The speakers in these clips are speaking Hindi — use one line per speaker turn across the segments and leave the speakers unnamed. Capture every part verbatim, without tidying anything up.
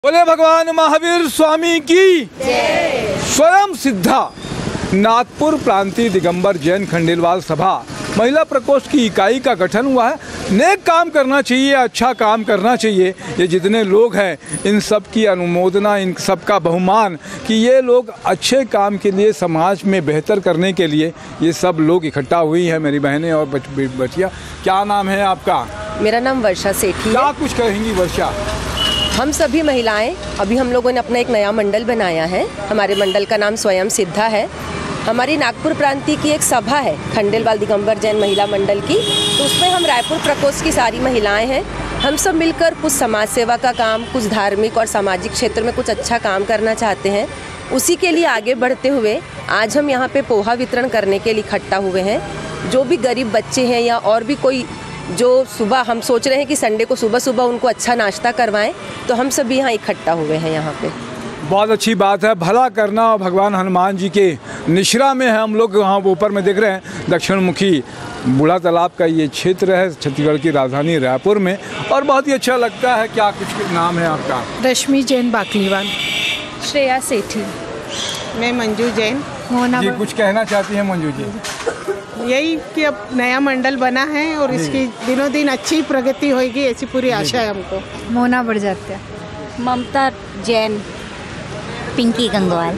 बोले भगवान महावीर स्वामी की स्वयं सिद्धा नागपुर प्रांतीय दिगंबर जैन खंडेलवाल सभा महिला प्रकोष्ठ की इकाई का गठन हुआ है। नेक काम करना चाहिए, अच्छा काम करना चाहिए। ये जितने लोग हैं इन सब की अनुमोदना, इन सब का बहुमान कि ये लोग अच्छे काम के लिए, समाज में बेहतर करने के लिए ये सब लोग इकट्ठा हुई हैं। मेरी बहनें और बच, बचिया, क्या नाम है आपका?
मेरा नाम वर्षा सेठी है।
क्या कुछ कहेंगी वर्षा?
हम सभी महिलाएं, अभी हम लोगों ने अपना एक नया मंडल बनाया है। हमारे मंडल का नाम स्वयं सिद्धा है। हमारी नागपुर प्रांतीय की एक सभा है खंडेलवाल दिगंबर जैन महिला मंडल की, तो उसमें हम रायपुर प्रकोष्ठ की सारी महिलाएं हैं। हम सब मिलकर कुछ समाज सेवा का काम, कुछ धार्मिक और सामाजिक क्षेत्र में कुछ अच्छा काम करना चाहते हैं। उसी के लिए आगे बढ़ते हुए आज हम यहाँ पे पोहा वितरण करने के लिए इकट्ठा हुए हैं। जो भी गरीब बच्चे हैं या और भी कोई जो सुबह, हम सोच रहे हैं कि संडे को सुबह सुबह उनको अच्छा नाश्ता करवाएं, तो हम सभी यहाँ इकट्ठा हुए हैं यहाँ पे।
बहुत अच्छी बात है, भला करना। और भगवान हनुमान जी के निश्रा में है हम लोग, वहाँ ऊपर में देख रहे हैं दक्षिण मुखी बूढ़ा तालाब का ये क्षेत्र है छत्तीसगढ़ की राजधानी रायपुर में, और बहुत ही अच्छा लगता है। क्या कुछ नाम है आपका?
रश्मि जैन बाकलीवाल।
श्रेया सेठी।
मैं मंजू जैन।
जी, कुछ कहना चाहती हैं मंजू जी?
यही कि अब नया मंडल बना है और इसकी दिनों दिन अच्छी प्रगति होगी, ऐसी पूरी आशा है हमको।
मोना बढ़ जाते हैं। ममता जैन।
पिंकी गंगवाल।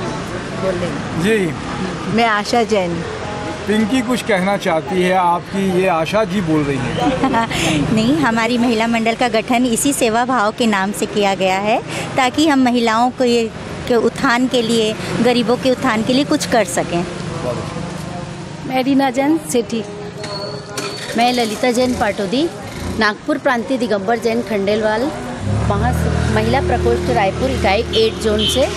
जी,
मैं आशा जैन।
पिंकी कुछ कहना चाहती है आपकी, ये आशा जी बोल रही है।
नहीं, हमारी महिला मंडल का गठन इसी सेवा भाव के नाम से किया गया है ताकि हम महिलाओं को ये के उत्थान के लिए, गरीबों के उत्थान के लिए कुछ कर सकें।
मैं रीना जैन सेठी। मैं ललिता जैन पाटोदी, नागपुर प्रांतीय दिगंबर जैन खंडेलवाल वहाँ महिला प्रकोष्ठ रायपुर इकाई एट जोन से।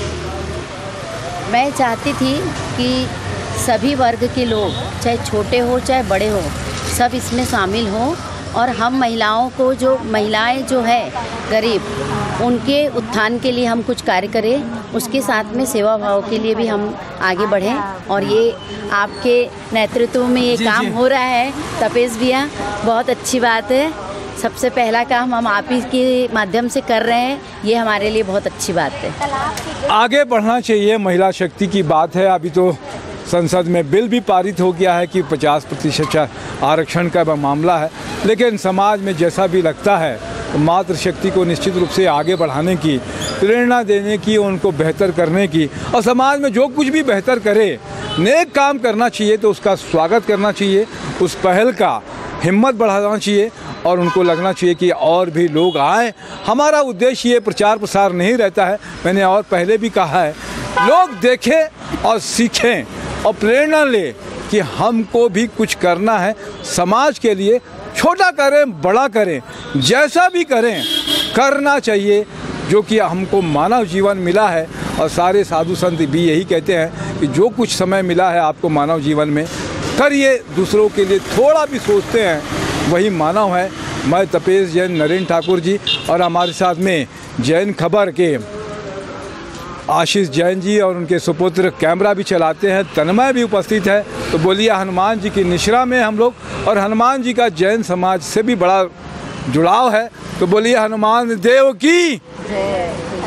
मैं चाहती थी कि सभी वर्ग के लोग, चाहे छोटे हो चाहे बड़े हो, सब इसमें शामिल हों और हम महिलाओं को, जो महिलाएं जो है गरीब, उनके उत्थान के लिए हम कुछ कार्य करें। उसके साथ में सेवा भाव के लिए भी हम आगे बढ़ें। और ये आपके नेतृत्व में ये काम हो रहा है तपेश भैया, बहुत अच्छी बात है। सबसे पहला काम हम आप ही के माध्यम से कर रहे हैं, ये हमारे लिए बहुत अच्छी बात है।
आगे बढ़ना चाहिए, महिला शक्ति की बात है। अभी तो संसद में बिल भी पारित हो गया है कि पचास प्रतिशत आरक्षण का मामला है, लेकिन समाज में जैसा भी लगता है मातृशक्ति को निश्चित रूप से आगे बढ़ाने की, प्रेरणा देने की, उनको बेहतर करने की, और समाज में जो कुछ भी बेहतर करे, नेक काम करना चाहिए तो उसका स्वागत करना चाहिए, उस पहल का हिम्मत बढ़ाना चाहिए और उनको लगना चाहिए कि और भी लोग आएँ। हमारा उद्देश्य ये प्रचार प्रसार नहीं रहता है, मैंने और पहले भी कहा है, लोग देखें और सीखें और प्रेरणा ले कि हमको भी कुछ करना है समाज के लिए। छोटा करें, बड़ा करें, जैसा भी करें, करना चाहिए, जो कि हमको मानव जीवन मिला है। और सारे साधु संत भी यही कहते हैं कि जो कुछ समय मिला है आपको मानव जीवन में, करिए, दूसरों के लिए थोड़ा भी सोचते हैं, वही मानव है। मैं तपेश जैन, नरेंद्र ठाकुर जी, और हमारे साथ में जैन खबर के आशीष जैन जी और उनके सुपुत्र कैमरा भी चलाते हैं, तन्मय भी उपस्थित है। तो बोलिए, हनुमान जी की निश्रा में हम लोग, और हनुमान जी का जैन समाज से भी बड़ा जुड़ाव है। तो बोलिए, हनुमान देव की जय।